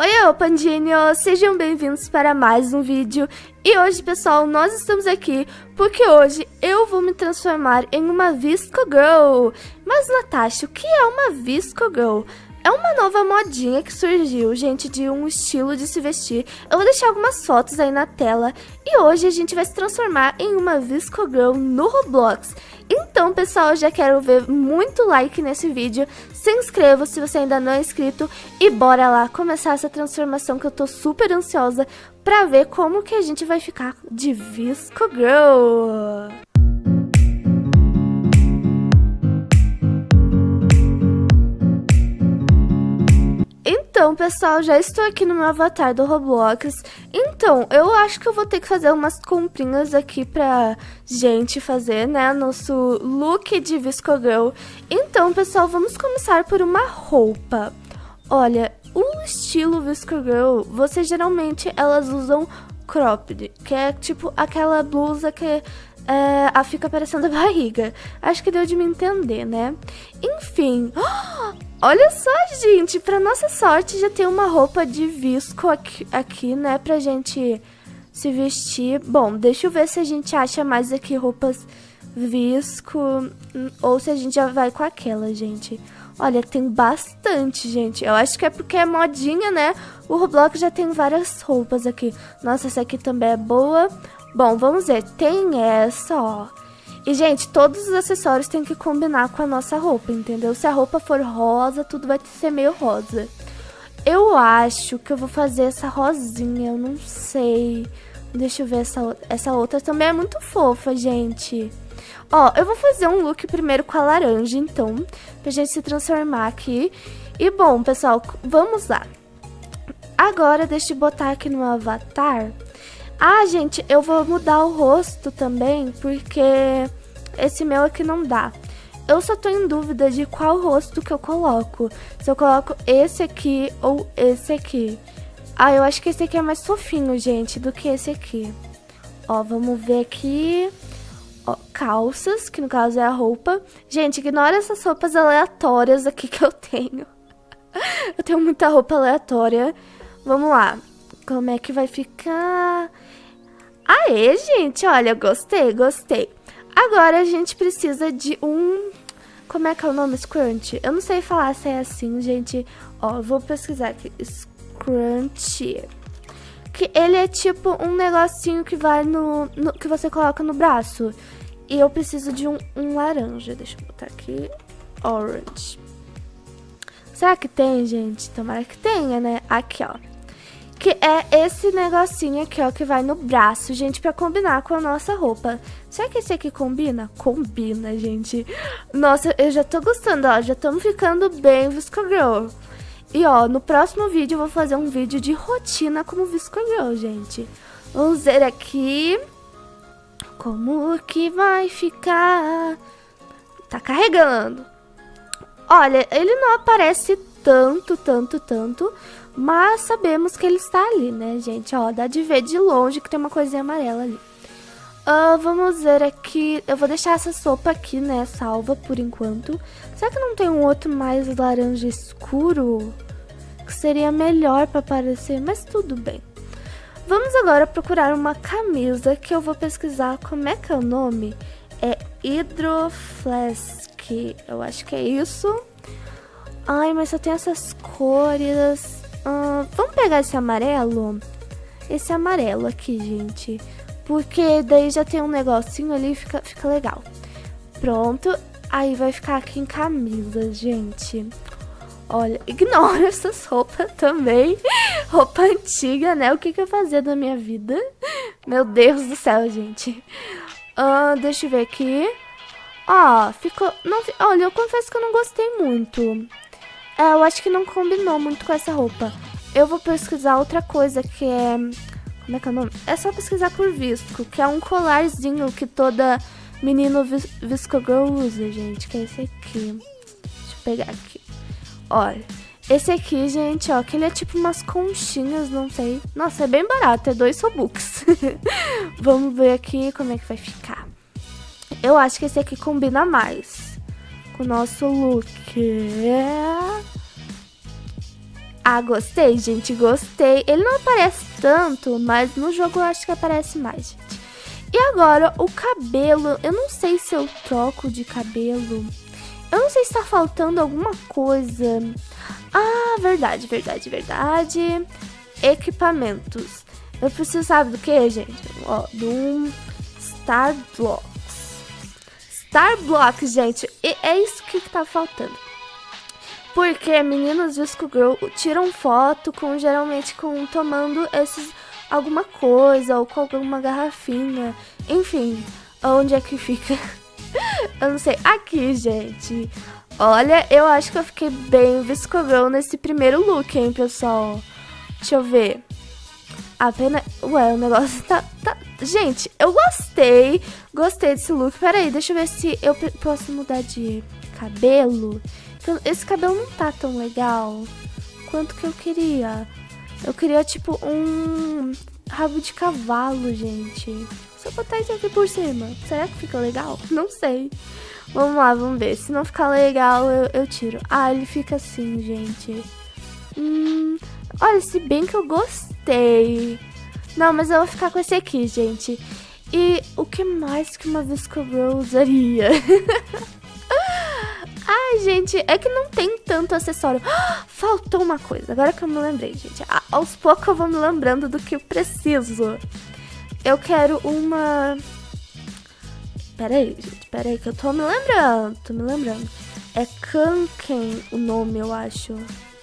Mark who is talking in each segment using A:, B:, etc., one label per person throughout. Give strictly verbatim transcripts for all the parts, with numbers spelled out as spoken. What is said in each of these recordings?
A: Oi, ô pandinhos! Sejam bem-vindos para mais um vídeo. E hoje, pessoal, nós estamos aqui porque hoje eu vou me transformar em uma Visco Girl. Mas, Natasha, o que é uma Visco Girl? É uma nova modinha que surgiu, gente, de um estilo de se vestir. Eu vou deixar algumas fotos aí na tela. E hoje a gente vai se transformar em uma Visco Girl no Roblox. Então, pessoal, eu já quero ver muito like nesse vídeo. Se inscreva se você ainda não é inscrito. E bora lá começar essa transformação que eu tô super ansiosa pra ver como que a gente vai ficar de Visco Girl. Então, pessoal, já estou aqui no meu avatar do Roblox. Então, eu acho que eu vou ter que fazer umas comprinhas aqui pra gente fazer, né, nosso look de Visco Girl. Então, pessoal, vamos começar por uma roupa. Olha, o estilo Visco Girl, você geralmente elas usam cropped, que é tipo aquela blusa que é, a fica aparecendo a barriga. Acho que deu de me entender, né? Enfim... Olha só, gente, pra nossa sorte já tem uma roupa de visco aqui, aqui, né, pra gente se vestir. Bom, deixa eu ver se a gente acha mais aqui roupas visco ou se a gente já vai com aquela, gente. Olha, tem bastante, gente. Eu acho que é porque é modinha, né? O Roblox já tem várias roupas aqui. Nossa, essa aqui também é boa. Bom, vamos ver. Tem essa, ó. E, gente, todos os acessórios tem que combinar com a nossa roupa, entendeu? Se a roupa for rosa, tudo vai ser meio rosa. Eu acho que eu vou fazer essa rosinha, eu não sei. Deixa eu ver essa, essa outra. Também é muito fofa, gente. Ó, eu vou fazer um look primeiro com a laranja, então, pra gente se transformar aqui. E, bom, pessoal, vamos lá. Agora, deixa eu botar aqui no avatar... Ah, gente, eu vou mudar o rosto também, porque esse meu aqui não dá. Eu só tô em dúvida de qual rosto que eu coloco. Se eu coloco esse aqui ou esse aqui. Ah, eu acho que esse aqui é mais fofinho, gente, do que esse aqui. Ó, vamos ver aqui. Ó, calças, que no caso é a roupa. Gente, ignora essas roupas aleatórias aqui que eu tenho. Eu tenho muita roupa aleatória. Vamos lá. Como é que vai ficar? Aê, gente, olha, gostei, gostei. Agora a gente precisa de um... Como é que é o nome? Scrunch? Eu não sei falar se é assim, gente. Ó, vou pesquisar aqui. Scrunch. Que ele é tipo um negocinho que vai no, no... que você coloca no braço. E eu preciso de um, um laranja. Deixa eu botar aqui. Orange. Será que tem, gente? Tomara que tenha, né? Aqui, ó. Que é esse negocinho aqui, ó, que vai no braço, gente, pra combinar com a nossa roupa. Será que esse aqui combina? Combina, gente. Nossa, eu já tô gostando, ó, já estamos ficando bem Visco Girl. E, ó, no próximo vídeo eu vou fazer um vídeo de rotina como Visco Girl, gente. Vamos ver aqui como que vai ficar. Tá carregando. Olha, ele não aparece tanto, tanto, tanto... Mas sabemos que ele está ali, né, gente? Ó, dá de ver de longe que tem uma coisinha amarela ali. Uh, vamos ver aqui. Eu vou deixar essa sopa aqui, né, salva por enquanto. Será que não tem um outro mais laranja escuro? Que seria melhor para aparecer, mas tudo bem. Vamos agora procurar uma camisa que eu vou pesquisar. Como é que é o nome? É Hydroflask. Eu acho que é isso. Ai, mas só tem essas cores... Uh, vamos pegar esse amarelo? Esse amarelo aqui, gente. Porque daí já tem um negocinho ali e fica, fica legal. Pronto. Aí vai ficar aqui em camisa, gente. Olha, ignora essas roupas também. Roupa antiga, né? O que, que eu fazia da minha vida? Meu Deus do céu, gente. Uh, deixa eu ver aqui. Ó, ficou... Não, olha, eu confesso que eu não gostei muito. É, eu acho que não combinou muito com essa roupa. Eu vou pesquisar outra coisa que é... Como é que é o nome? É só pesquisar por visco, que é um colarzinho que toda menino vis Visco Girl usa, gente. Que é esse aqui. Deixa eu pegar aqui. Olha, esse aqui, gente, ó, que ele é tipo umas conchinhas, não sei. Nossa, é bem barato, é dois Robux. Vamos ver aqui como é que vai ficar. Eu acho que esse aqui combina mais com o nosso look. Ah, gostei, gente, gostei. Ele não aparece tanto, mas no jogo eu acho que aparece mais, gente. E agora, o cabelo. Eu não sei se eu troco de cabelo. Eu não sei se tá faltando alguma coisa. Ah, verdade, verdade, verdade. Equipamentos. Eu preciso, sabe do que, gente? Ó, do Star Blocks. Star Blocks, gente. E é isso que tá faltando. Porque meninas Visco Girl tiram foto com, geralmente, com tomando esses, alguma coisa, ou com alguma garrafinha. Enfim, onde é que fica? Eu não sei. Aqui, gente. Olha, eu acho que eu fiquei bem Visco Girl nesse primeiro look, hein, pessoal? Deixa eu ver. Apenas... Ué, o negócio tá, tá... Gente, eu gostei. Gostei desse look. Peraí, deixa eu ver se eu posso mudar de cabelo. Esse cabelo não tá tão legal quanto que eu queria. Eu queria, tipo, um rabo de cavalo, gente. Se eu botar isso aqui por cima, será que fica legal? Não sei. Vamos lá, vamos ver. Se não ficar legal, eu, eu tiro. Ah, ele fica assim, gente. Hum, olha, se bem que eu gostei. Não, mas eu vou ficar com esse aqui, gente. E o que mais que uma Visco Girl usaria? Ai, gente, é que não tem tanto acessório. Ah, faltou uma coisa, agora que eu me lembrei, gente. Ah, aos poucos eu vou me lembrando do que eu preciso. Eu quero uma... Pera aí, gente, pera aí que eu tô me lembrando, tô me lembrando. É Kanken o nome, eu acho.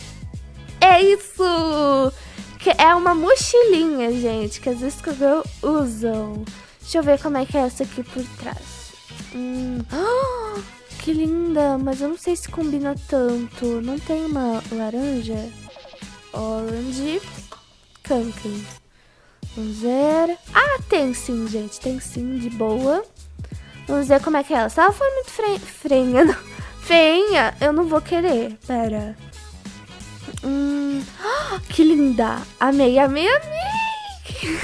A: É isso! Que é uma mochilinha, gente, que às vezes que eu usam. Deixa eu ver como é que é essa aqui por trás. Hum... Oh! Que linda, mas eu não sei se combina tanto. Não tem uma laranja? Orange Kanken. Vamos ver. Ah, tem sim, gente. Tem sim, de boa. Vamos ver como é que é ela. Se ela for muito fre... frenha, não. Feinha, eu não vou querer. Pera. Hum... Oh, que linda. Amei, amei, amei.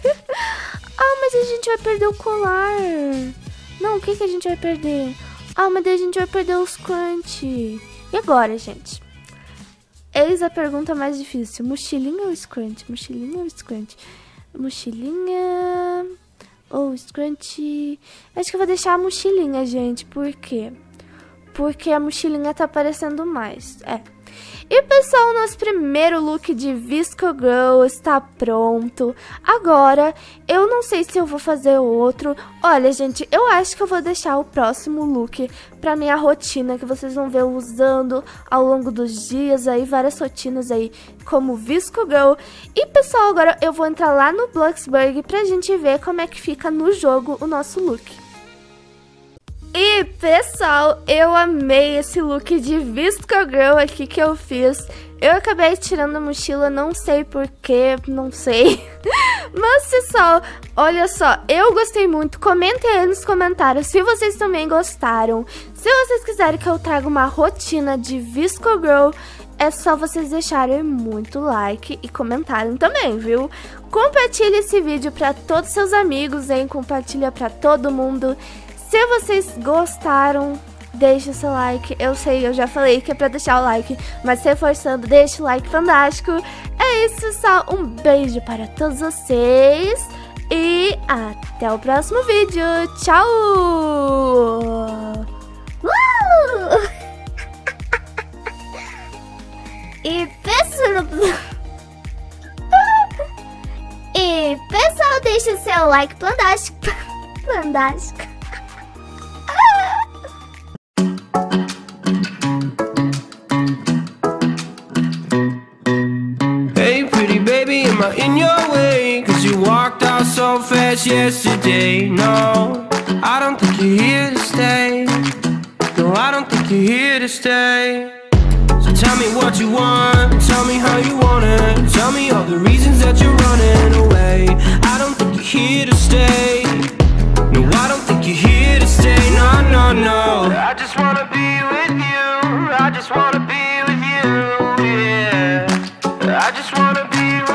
A: Ah, mas a gente vai perder o colar. Não, o que, que a gente vai perder? Ah, mas daí a gente vai perder os crunch. E agora, gente? Eis a pergunta mais difícil. Mochilinha ou scrunch? Mochilinha ou scrunch? Mochilinha ou scrunch? Acho que eu vou deixar a mochilinha, gente. Por quê? Porque a mochilinha tá aparecendo mais. É. E, pessoal, nosso primeiro look de Visco Girl está pronto. Agora, eu não sei se eu vou fazer outro. Olha, gente, eu acho que eu vou deixar o próximo look pra minha rotina, que vocês vão ver eu usando ao longo dos dias aí, várias rotinas aí, como Visco Girl. E, pessoal, agora eu vou entrar lá no Bloxburg pra gente ver como é que fica no jogo o nosso look. E, pessoal, eu amei esse look de Visco Girl aqui que eu fiz. Eu acabei tirando a mochila, não sei porquê, não sei. Mas, pessoal, olha só, eu gostei muito. Comentem aí nos comentários se vocês também gostaram. Se vocês quiserem que eu traga uma rotina de Visco Girl, é só vocês deixarem muito like e comentarem também, viu? Compartilhe esse vídeo pra todos seus amigos, hein? Compartilha pra todo mundo. Se vocês gostaram, deixe o seu like. Eu sei, eu já falei que é pra deixar o like, mas reforçando, deixe o like fantástico. É isso, pessoal. Um beijo para todos vocês e até o próximo vídeo. Tchau! Uh! E pessoal... e pessoal, deixe o seu like fantástico. Fantástico.
B: In your way, cause you walked out so fast yesterday. No, I don't think you're here to stay. No, I don't think you're here to stay. So tell me what you want, tell me how you want it. Tell me all the reasons that you're running away. I don't think you're here to stay. No, I don't think you're here to stay. No, no, no. I just wanna be with you. I just wanna be with you, yeah. I just wanna be with you.